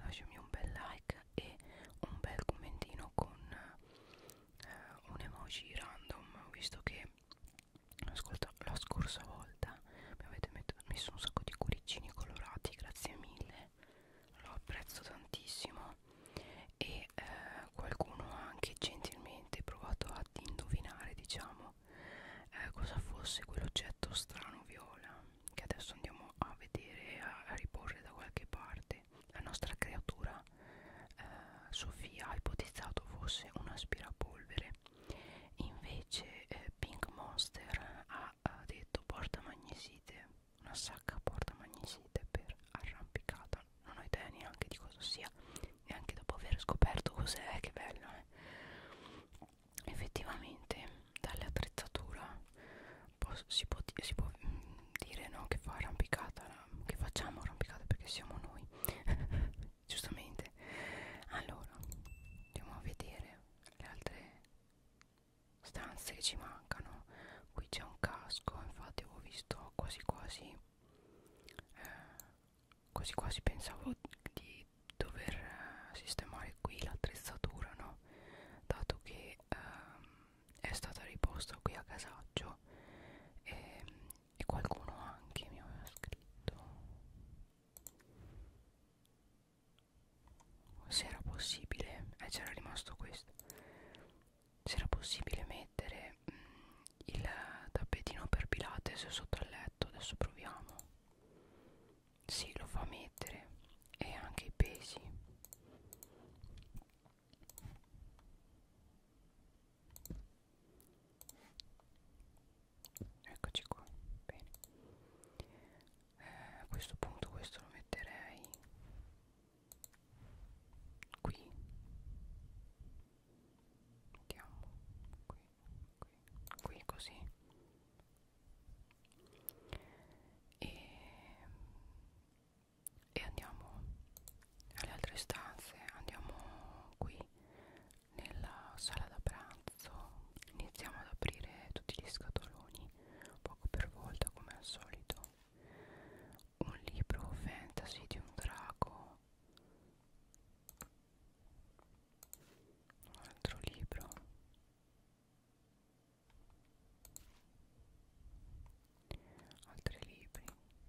lasciami un bel like e un bel commentino con un emoji random, visto che ascolta, la scorsa volta mi avete messo un sacco di cuoricini colorati, grazie mille, lo apprezzo tantissimo. E qualcuno ha anche gentilmente provato ad indovinare, diciamo, cosa fosse quell'oggetto strano viola che adesso andiamo a vedere, a riporre da qualche parte. La nostra creatura Sofia ha ipotizzato fosse un aspirapolvere, invece Pink Monster ha detto portamagnesite, una sacca portamagnesite per arrampicata. Non ho idea neanche di cosa sia, neanche dopo aver scoperto cos'è. Che bello, effettivamente dall'attrezzatura si può dire, no, che fa arrampicata, che facciamo arrampicata perché siamo noi giustamente. Allora andiamo a vedere le altre stanze che ci mancano. Qui c'è un casco, infatti avevo visto quasi quasi pensavo di dover sistemare qui l'attrezzatura, no? Dato che è stata riposta qui a casaccio, e qualcuno anche mi aveva scritto se era possibile, c'era rimasto questo, se era possibile mettere il tappetino per Pilates sotto il letto. Adesso proviamo. Sì, lo fa mettere, e anche i pesi. Eccoci qua, bene. A questo punto questo lo metterei qui. Mettiamo qui così. E, e andiamo alle altre stanze. Andiamo qui nella sala da pranzo. Iniziamo ad aprire tutti gli scatoloni, poco per volta come al solito. Un libro fantasy di un drago, un altro libro, altri libri,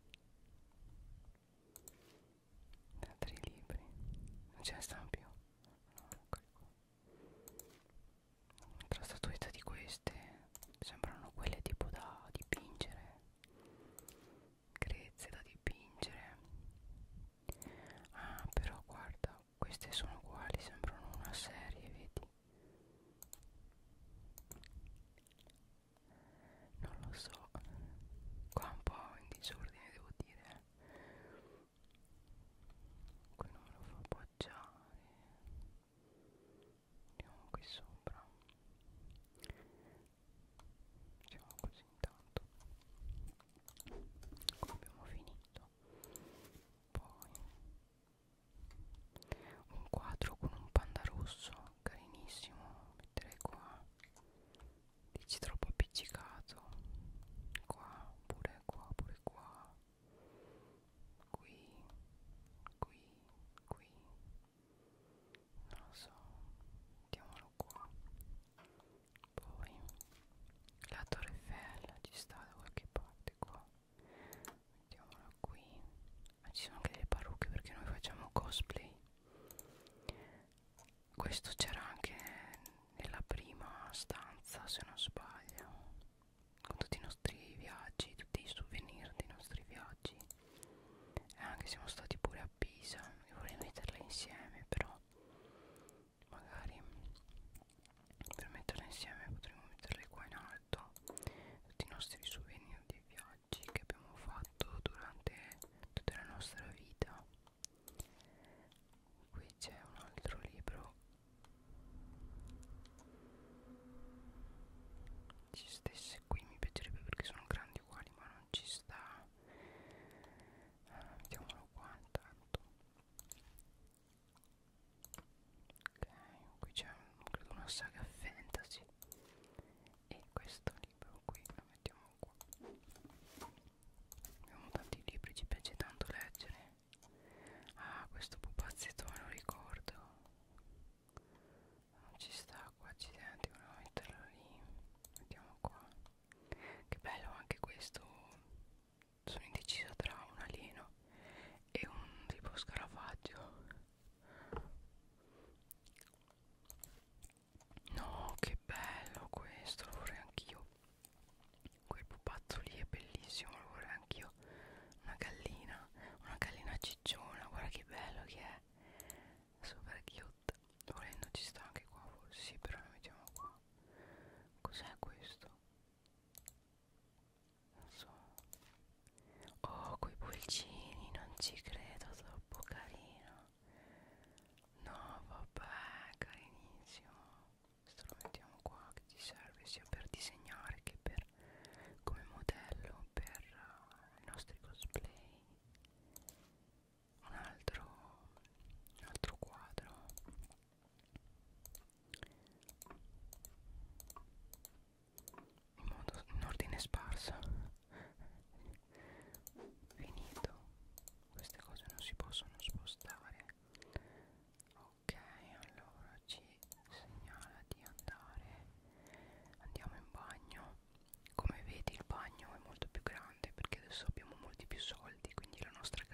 non ce ne stanno più. No, eccoli qua. Un'altra statuetta di queste, sembrano quelle tipo da dipingere, grezze da dipingere. Ah, però guarda, queste sono uguali, sembrano una serie, vedi? Non lo so, qua un po' in disordine devo dire. Qui non me lo fa appoggiare. Andiamo qui sopra. Facciamo così intanto. Qua abbiamo finito. Poi un quadro con un panda rosso, carinissimo, metterei qua. Dici troppo appiccicato. Qua, pure qua, pure qua. Qui, qui. Non lo so. Mettiamolo qua. Poi la Torre Eiffel ci sta da qualche parte qua. Mettiamola qui. Ma ci sono anche delle parrucche perché noi facciamo cosplay. Questo c'era anche nella prima stanza, se non sbaglio, con tutti i nostri viaggi, tutti i souvenir dei nostri viaggi. E anche siamo stati pure a Pisa. Io vorrei metterle insieme, però magari per metterle insieme potremmo metterle qua in alto, tutti i nostri souvenir dei viaggi che abbiamo fatto durante tutta la nostra vita. Qui c'è un altro libro,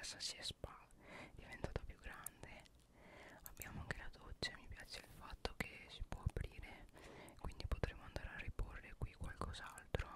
casa si è diventata più grande. Abbiamo anche la doccia, mi piace il fatto che si può aprire, quindi potremo andare a riporre qui qualcos'altro.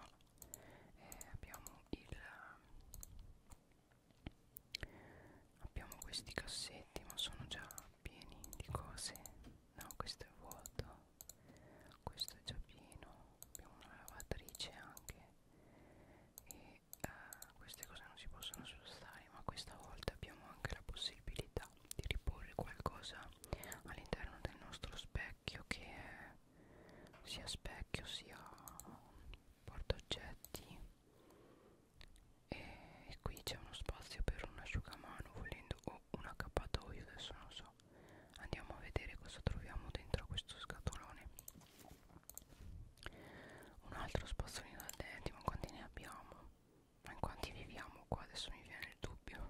Abbiamo questi cassetti, ma sono già pieni di cose. No, questo è vuoto, questo è già pieno. Abbiamo una lavatrice anche, e queste cose non si possono spostare, ma questa volta abbiamo anche la possibilità di riporre qualcosa all'interno del nostro specchio, che è sia specchio sia portaoggetti. E qui c'è uno spazio per un asciugamano volendo, o un accappatoio, adesso non so. Andiamo a vedere cosa troviamo dentro questo scatolone. Un altro spazzolino da denti, ma quanti ne abbiamo? Ma in quanti viviamo qua? Adesso mi viene il dubbio.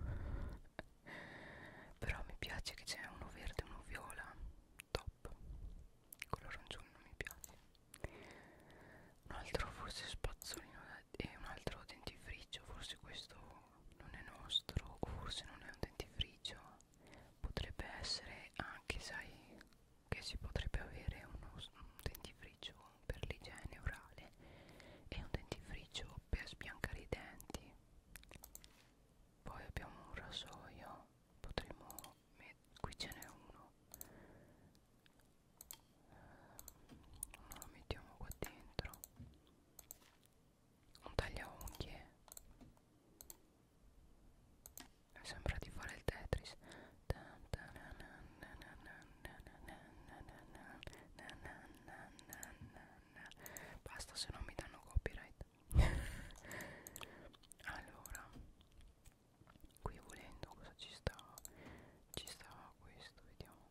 Però mi piace che c'è uno verde e uno viola. Top. Quello arancione non mi piace. Un altro forse spazzolino e un altro dentifricio. Forse questo non è nostro, o forse non è un dentifricio. Potrebbe essere anche, sai, che si potrebbe avere un dentifricio per l'igiene orale e un dentifricio per sbiancare i denti. Poi abbiamo un rasoio, potremmo qui ce n'è uno. Uno lo mettiamo qua dentro. Un tagliaunghie. Mi sembra di fare il Tetris. Basta, se no mi danno copyright. Allora, qui volendo cosa ci sta? Ci sta questo, vediamo.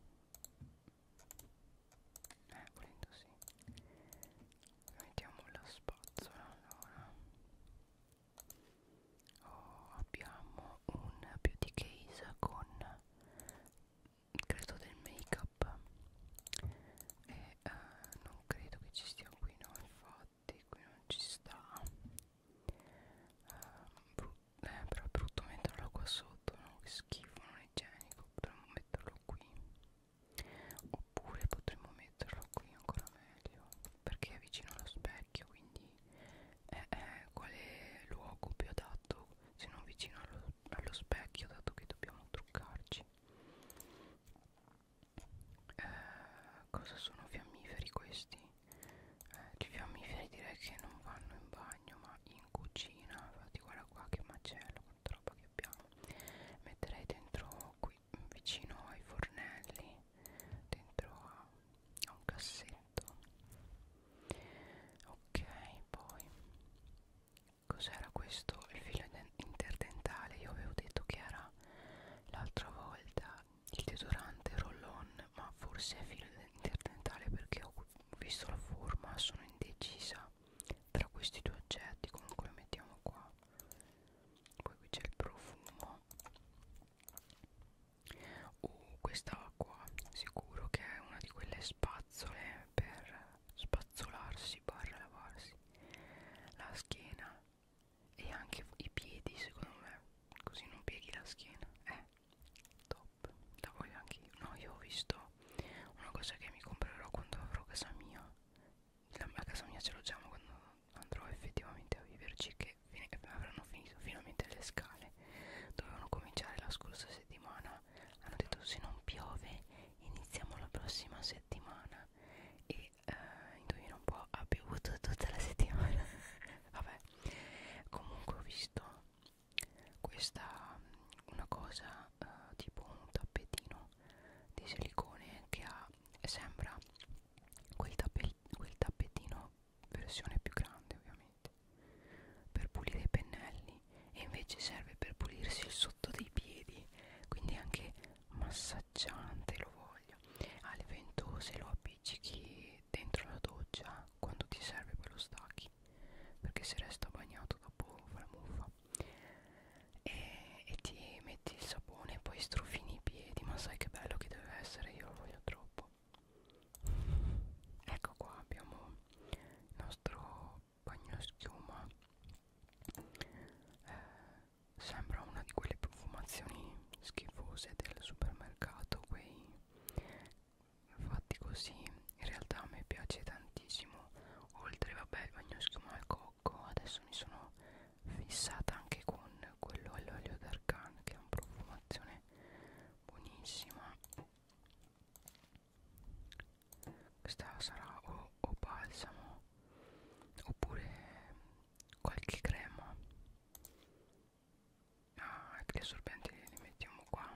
Volendo sì. Mettiamo la spazzola. Allora, abbiamo un beauty case con, credo, del make up, e non credo che ci stia qui, no, infatti qui non ci sta. Però è brutto metterlo qua sotto, no? Che schifo, non è igienico. Potremmo metterlo qui, oppure potremmo metterlo qui, ancora meglio, perché è vicino allo specchio, quindi quale luogo più adatto se non vicino allo specchio, dato che dobbiamo truccarci. Cosa sono fiammiferi questi? I fiammiferi direi che non vanno in bagno ma in cucina. Infatti guarda qua che macello, quanta roba che abbiamo. Metterei dentro qui, vicino ai fornelli, dentro a un cassetto. Ok, poi cos'era questo? Il filo interdentale. Io avevo detto che era l'altra volta il deodorante roll-on, ma forse è filo interdentale perché ho visto la forma, sono indecisa tra questi due oggetti. Comunque lo mettiamo qua. Poi qui c'è il profumo. Questa qua sicuro che è una di quelle spazzole per spazzolarsi barra lavarsi la schiena e anche i piedi, secondo me, così non pieghi la schiena. Top, la voglio anche io. No, io ho visto una cosa che mi comprerò quando avrò casa mia. A casa mia ce l'ho già, ma quando andrò effettivamente a viverci, che avranno finito finalmente le scale. Dovevano cominciare la scorsa settimana, hanno detto se non piove iniziamo la prossima settimana, e indovina un po', ha piovuto tutta la settimana. Vabbè, comunque ho visto questa, una cosa, tipo un tappetino di silicone che sembra quel tappetino versione più grande, ovviamente, per pulire i pennelli, e invece serve per pulirsi il sotto dei piedi, quindi anche massaggiante, lo voglio. Ha le ventose, lo appiccichi dentro la doccia, quando ti serve poi lo stacchi, perché se resta bagnato dopo fa la muffa. E ti metti il sapone e poi strofini i piedi, ma sai che bello che deve essere, io lo voglio troppo. Ecco qua abbiamo il nostro bagno schiuma. Sembra una di quelle questa sarà o balsamo oppure qualche crema. Ah, gli assorbenti li mettiamo qua,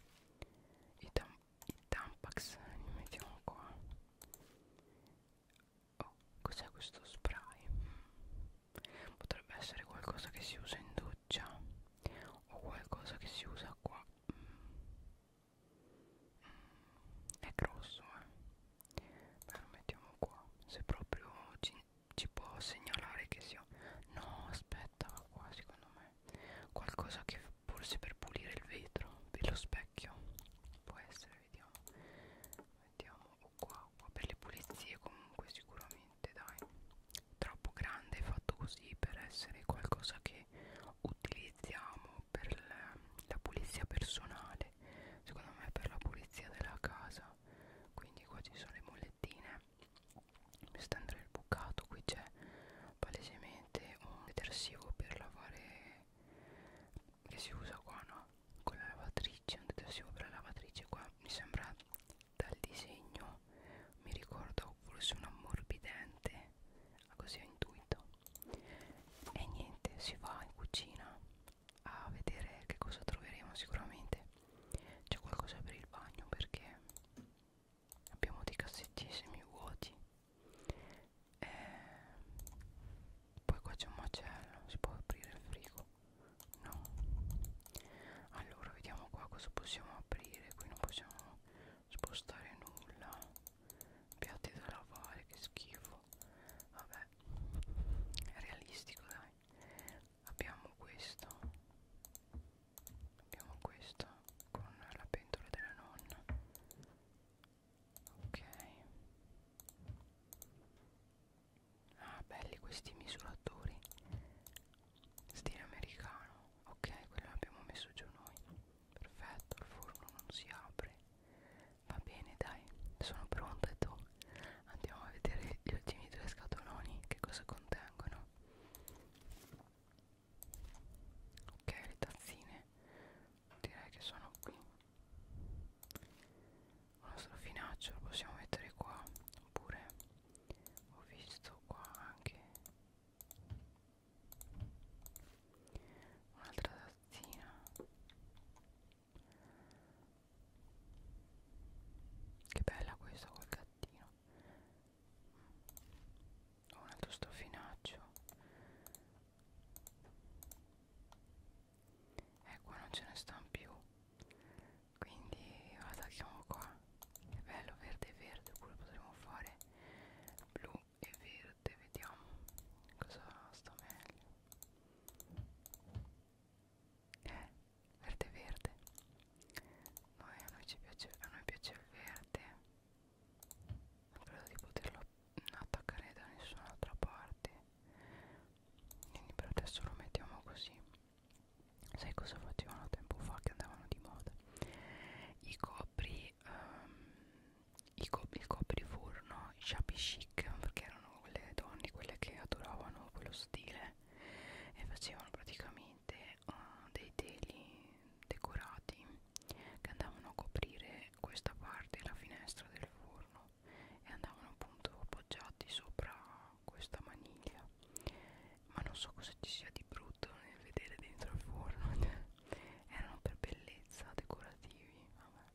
i Tampax li mettiamo qua. Oh, cos'è questo spray? Potrebbe essere qualcosa che si usa in doccia o qualcosa che si usa qua. È grosso, beh, lo mettiamo qua. Se proprio ci può segnalare che sia. No, aspetta, qua secondo me qualcosa che forse per pulire il vetro, per lo specchio. Può essere, vediamo. Mettiamo qua per le pulizie, comunque sicuramente, dai. Troppo grande, fatto così per essere qualcosa che utilizziamo per la pulizia personale, secondo me per la pulizia della casa. Quindi qua ci sono le molettine per stendere il bucato, qui c'è palesemente un detersivo per lavare che si usa qua, no? Con la lavatrice, un detersivo per la lavatrice. Qua mi sembra, dal disegno mi ricordo forse un ammorbidente, così ho intuito. E niente, si va in cucina a vedere che cosa troveremo. Sicuramente c'è qualcosa per il bagno perché abbiamo dei cassetti semivuoti. Poi qua c'è un macello, si può aprire il frigo? No. Allora vediamo qua cosa possiamo aprire. Qui non possiamo spostare nulla. Piatti da lavare, che schifo. Vabbè, è realistico, dai. Abbiamo questo con la pentola della nonna. Ok. Ah, belli questi misuratori stile americano. Ok, quello l'abbiamo messo giù noi. Perfetto, il forno non si apre. Va bene, dai, sono pronta. E tu? Andiamo a vedere gli ultimi due scatoloni, che cosa contengono. Ok, le tazzine direi che sono qui. Uno strofinaccio lo possiamo mettere qua, oppure ho visto qua anche un'altra tazzina. Che bella questa col gattino. Un altro strofinaccio. Qua non ce ne stanno più, quindi attacchiamo qua. È bello verde e verde, oppure potremmo fare blu e verde. Vediamo cosa sta meglio. Verde e verde. A noi piace il verde. Non credo di poterlo attaccare da nessun'altra parte, quindi per adesso lo mettiamo così. Sai cosa facevano tempo fa che andavano di moda? I copri, il copriforno, i shabby chic, perché erano quelle donne, quelle che adoravano quello stile, e facevano praticamente dei teli decorati che andavano a coprire questa parte, la finestra del forno, e andavano appunto appoggiati sopra questa maniglia. Ma non so cosa ci sia di brutto nel vedere dentro il forno. Erano per bellezza, decorativi. Vabbè,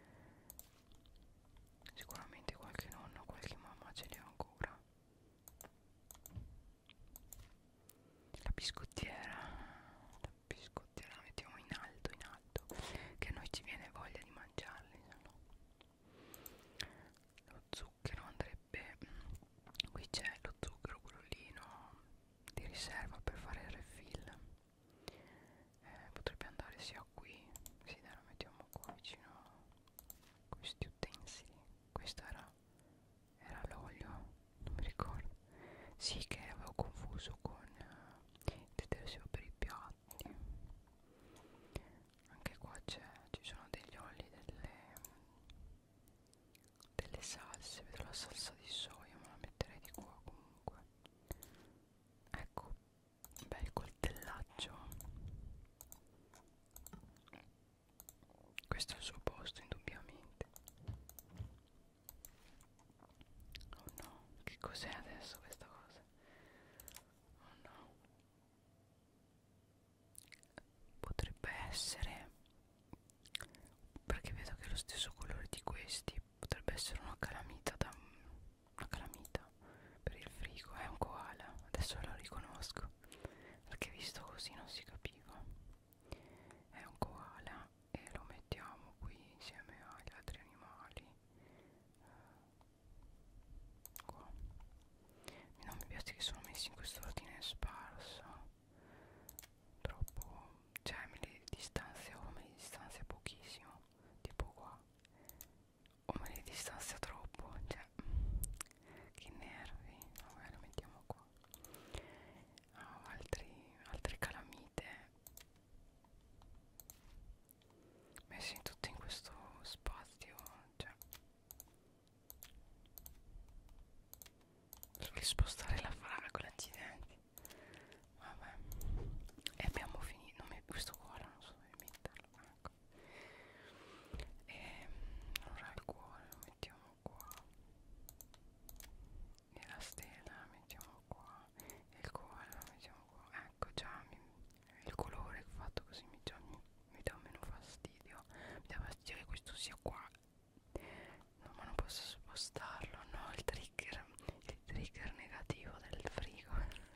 sicuramente qualche nonno, qualche mamma ce li ha ancora. La biscottiera la mettiamo in alto, che a noi ci viene voglia di mangiarli, se no. Lo zucchero andrebbe, qui c'è lo zucchero, quello lì, no, di riserva per fare il refill. Potrebbe andare sia qui, sì, dai, lo mettiamo qua vicino a questi utensili. Questo era l'olio, non mi ricordo. Sì, che avevo confuso con il detersivo per i piatti. Anche qua ci sono degli oli, delle salse. Vedo la salsa di soia, ma la metterei di qua comunque. Ecco, bel coltellaccio. Questo è il suo posto, indubbiamente. distanzia troppo, cioè che nervi. Vabbè, lo mettiamo qua. Altre calamite messi tutti in questo spazio, cioè devi spostare la fragola, accidenti. Vabbè, e abbiamo finito. Questo cuore non so dove metterlo, ecco. E allora il cuore lo mettiamo qua e la stella la mettiamo qua e il cuore lo mettiamo qua. Ecco, già il colore fatto così mi dà meno fastidio. Mi dà fastidio che questo sia qua. No, ma non posso spostarlo, no, il trigger negativo del frigo.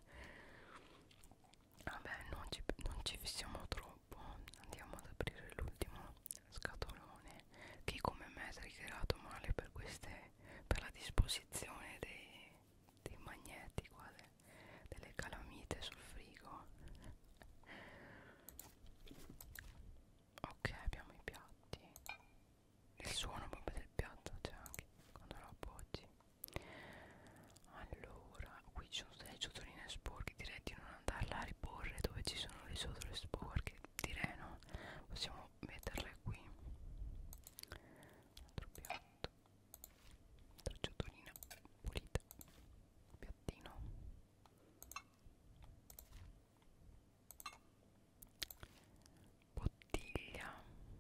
Vabbè, non ci fissiamo troppo. Andiamo ad aprire l'ultimo scatolone, che come me è triggerato male per per la disposizione dei magneti qua, delle calamite sul frigo. Ok, abbiamo i piatti. Il suono proprio del piatto c'è anche quando lo appoggi. Allora, qui ci sono delle ciotoline sporche, direi di non andarla a riporre dove ci sono le ciotole sporche, direi no, possiamo metterle qui. Altro piatto, altra ciotolina pulita, piattino. Bottiglia.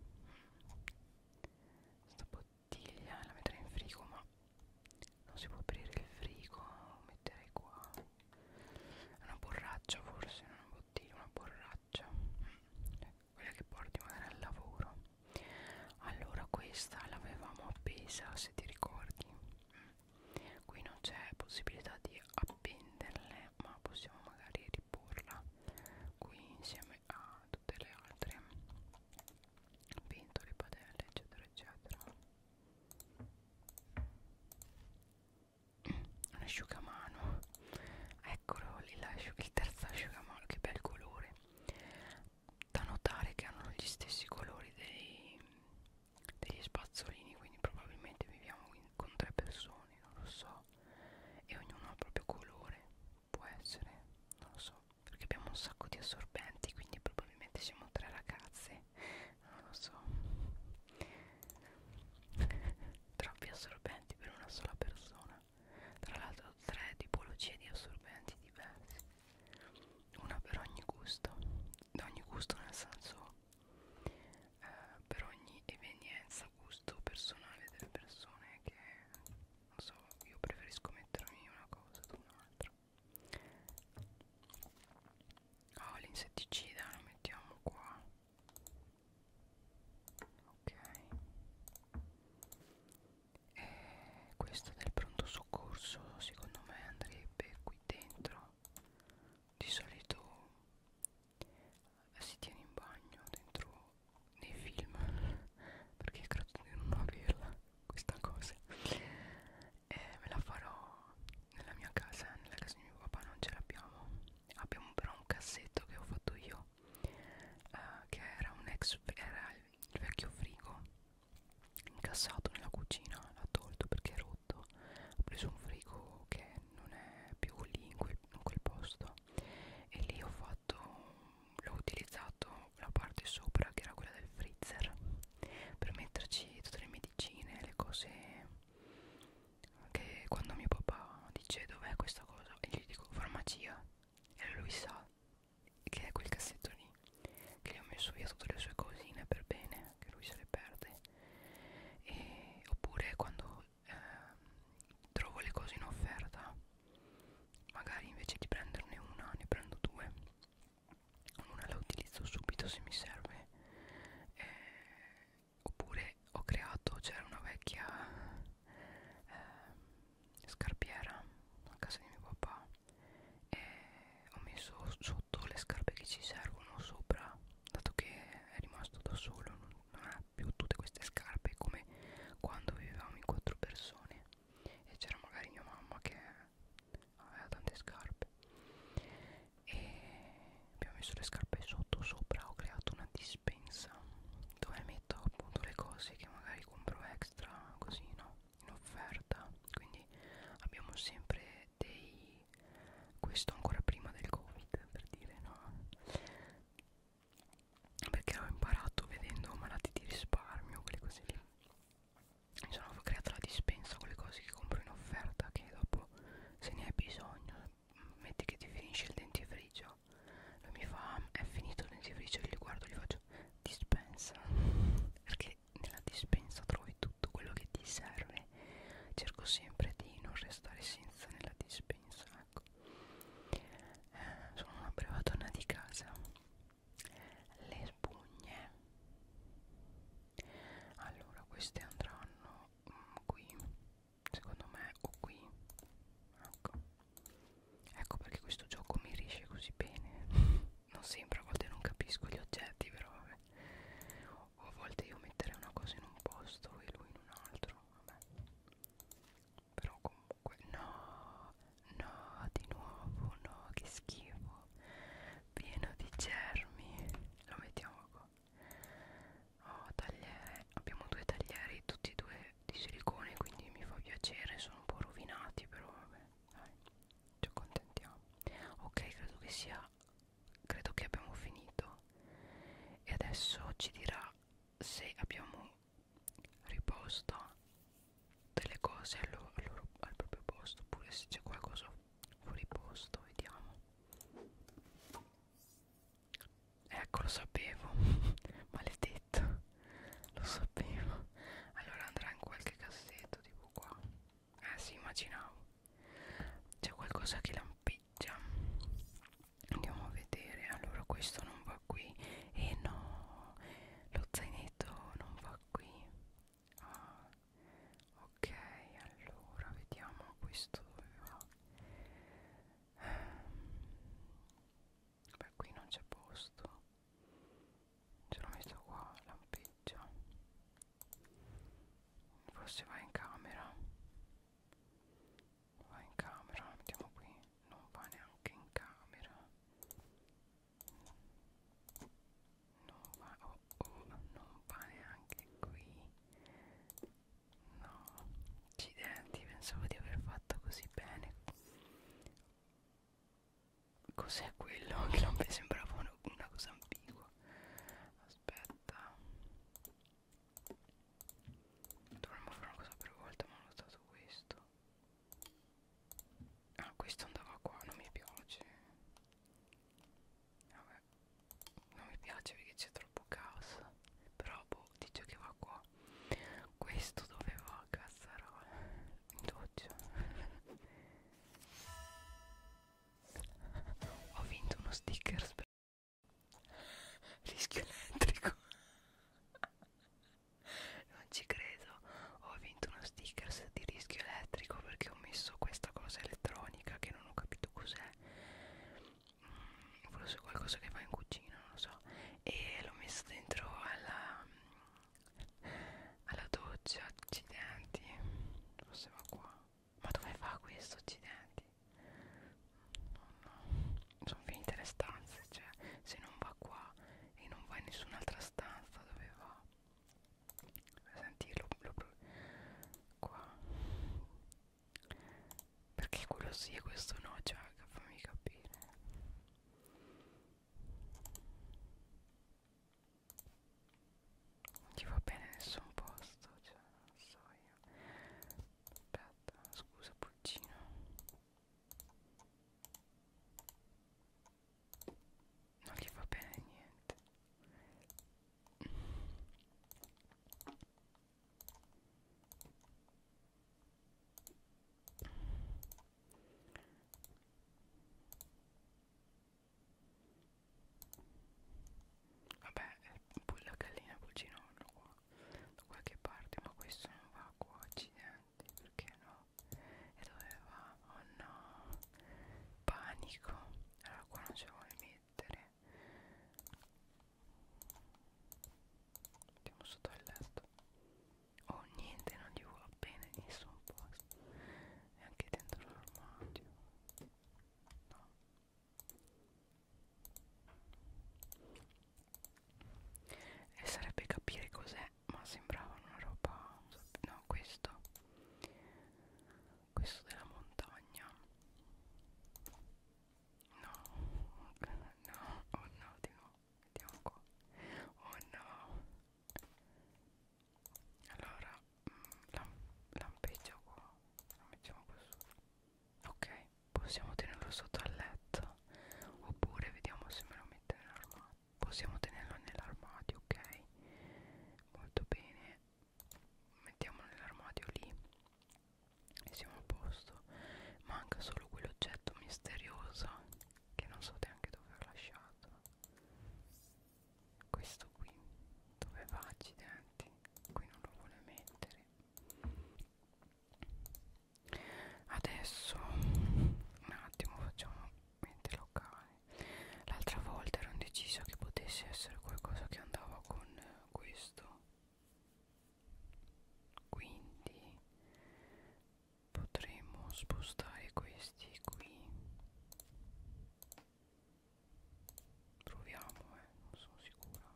Questa bottiglia la metterei in frigo, ma non si può aprire il frigo. Metterei qua. È una borraccia, forse, non una bottiglia, una borraccia. Quella che porti magari al lavoro. Allora questa l'avevamo appesa, se ti ricordi. Qui non c'è possibilità di appenderle, ma possiamo magari riporla qui insieme a tutte le altre pentole, padelle, eccetera eccetera. Un asciugamano, eccolo lì, il terzo asciugamano, che bel colore. Da notare che hanno gli stessi colori degli spazzolini, quindi probabilmente viviamo con 3 persone, non lo so, e ognuno ha il proprio colore, può essere, non lo so, perché abbiamo un sacco di assorbenti, quindi probabilmente siamo 3 ragazze, non lo so. Troppi assorbenti per una sola persona, tra l'altro 3 tipologie di assorbenti diversi, una per ogni gusto, da ogni gusto nel senso per ogni evenienza, gusto personale delle persone, che non so, io preferisco mettermi una cosa ad un'altra. Oh, l'insetticida lo mettiamo qua. Ok, e questo del pronto soccorso secondo me andrebbe qui dentro. Di solito si tiene in bagno dentro nei film, perché credo di non averla questa cosa. Me la farò nella mia casa, nella casa di mio papà non ce l'abbiamo. Abbiamo però un cassetto che ho fatto io, che era era il vecchio frigo incassato nella cucina, l'ha tolto perché è rotto, ha preso un frigo che non è più lì in quel posto, e lì l'ho utilizzato la parte sopra, che era quella del freezer, per metterci tutte le medicine, le cose che quando mio papà dice dov'è questa cosa e gli dico farmacia, e lui sa che è quel cassetto lì, che gli ho messo via tutte le sue cosine per bene, che lui se le perde. Oppure quando trovo le cose in offerta, magari invece di prenderne una ne prendo 2, una la utilizzo subito se mi serve. Oppure ho creato, c'era una vecchia scarpiera a casa di mio papà, e ho messo sotto le scarpe che ci servono sopra, dato che è rimasto da solo, non ha più tutte queste scarpe come quando vivevamo in 4 persone e c'era magari mia mamma che aveva tante scarpe, e abbiamo messo le scarpe sotto. Sopra ho creato una dispensa dove metto appunto le cose che magari compro extra, così, no, se abbiamo riposto delle cose al proprio posto, oppure se c'è qualcosa fuori posto. Vediamo. Ecco, lo sapevo. Maledetto, lo sapevo. Allora andrà in qualche cassetto tipo qua. Sì, immaginavo. C'è qualcosa che lampeggia. Andiamo a vedere. Allora questo non va qui. E no, lo zainetto non va qui. Ah, ok, allora vediamo questo dove va. Beh, qui non c'è posto. Ce l'ho messo qua, lampeggia. Forse va in camera. Va in camera, lo mettiamo qui. Non va neanche in camera. Non va, non va neanche qui. No, accidenti, pensavo di aver fatto così bene. Cos'è quello? Che non mi sembrava una cosa ambigua. Aspetta. Dovremmo fare una cosa per volta, ma ho notato questo. Ah, questo andava qua, non mi piace. Vabbè, non mi piace perché c'è troppo caos. Però boh, dice che va qua. Questo dove va, cazzarola? In doccia. Ho vinto uno sticker per rischio elettrico. Non ci credo. Ho vinto uno sticker di rischio elettrico perché ho messo questa cosa elettronica che non ho capito cos'è. Forse qualcosa che fa in cucina, non lo so. E l'ho messo dentro alla doccia. Accidenti. Forse va qua. Ma dove va questo, accidenti? No, sono finite le stanze, cioè se non va qua e non va in nessun'altra stanza, dove va? Senti, qua, perché quello sì e questo no, cioè fammi capire. Non ti va bene nessun posto, cioè non so io. Aspetta, scusa pulcino. Non gli va bene niente. Vabbè, la gallina pulcino vanno qua da qualche parte, ma questo non va qua, accidenti, perché no? E dove va? Oh no, panico. Allora qua non ce la vuole mettere. Mettiamo sotto il letto. Oh, niente, non gli va bene in nessun posto, neanche dentro l'armadio. No. E sarebbe capire cos'è, ma sembrava una roba, no, questo della montagna. No, no, oh no, di nuovo, vediamo qua. Oh no. Allora, lampeggia qua, lo mettiamo qua su. Ok, possiamo tenerlo sotto al letto, oppure vediamo se me lo mette nell'armadio. Possiamo tenerlo nell'armadio, ok? Molto bene, mettiamolo nell'armadio lì e siamo a posto. Manca solo quell'oggetto misterioso che non so neanche dove ho lasciato. Questo qui dove va, accidenti? Qui non lo vuole mettere. Adesso un attimo facciamo mente locale. L'altra volta ero indecisa che potesse essere qualcosa che andava con questo, quindi potremmo spostare questi qui. Proviamo, non sono sicura.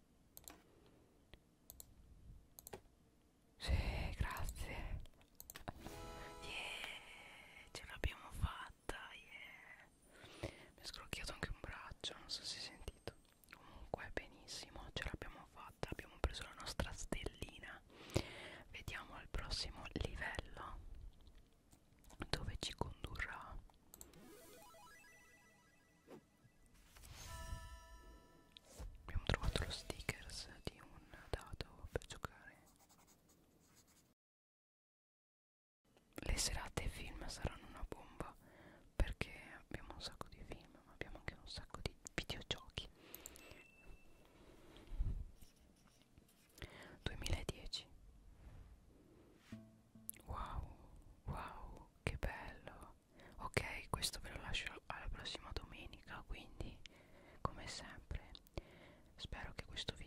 Sì, grazie. Yeah, ce l'abbiamo fatta, yeah. Mi è scrocchiato anche un braccio, non so se hai sentito. Comunque benissimo, ce l'abbiamo fatta, abbiamo preso la nostra prossimo livello dove ci condurrà. Abbiamo trovato lo stickers di un dado per giocare. Le serate film saranno una bomba perché abbiamo un sacco di film, ma abbiamo anche un sacco di videogiochi. 2010. Wow, wow, che bello. Ok, questo ve lo lascio alla prossima domenica, quindi come sempre spero che questo